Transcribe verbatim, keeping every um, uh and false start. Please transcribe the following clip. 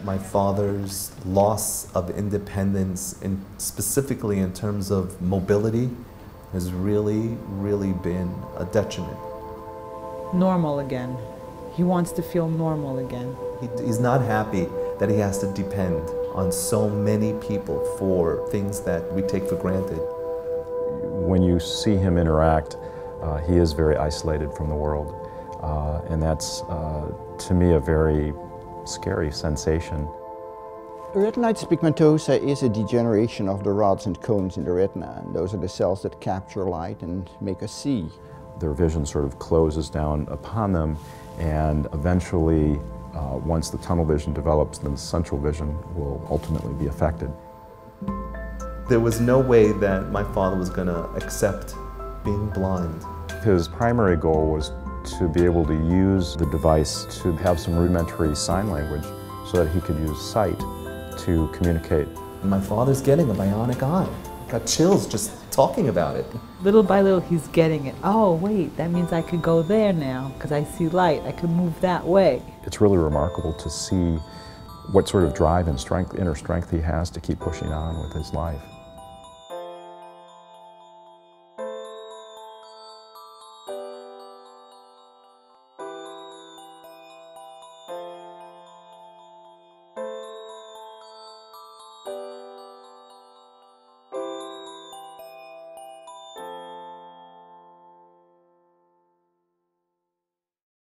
My father's loss of independence, in, specifically in terms of mobility, has really, really been a detriment. Normal again. He wants to feel normal again. He, he's not happy that he has to depend on so many people for things that we take for granted. When you see him interact, uh, he is very isolated from the world. Uh, and that's, uh, to me, a very scary sensation. Retinitis pigmentosa is a degeneration of the rods and cones in the retina, and those are the cells that capture light and make us see. Their vision sort of closes down upon them, and eventually, uh, once the tunnel vision develops, then the central vision will ultimately be affected. There was no way that my father was going to accept being blind. His primary goal was to be able to use the device to have some rudimentary sign language so that he could use sight to communicate. My father's getting a bionic eye. Got chills just talking about it. Little by little, he's getting it. Oh, wait, that means I could go there now because I see light. I could move that way. It's really remarkable to see what sort of drive and strength, inner strength he has to keep pushing on with his life.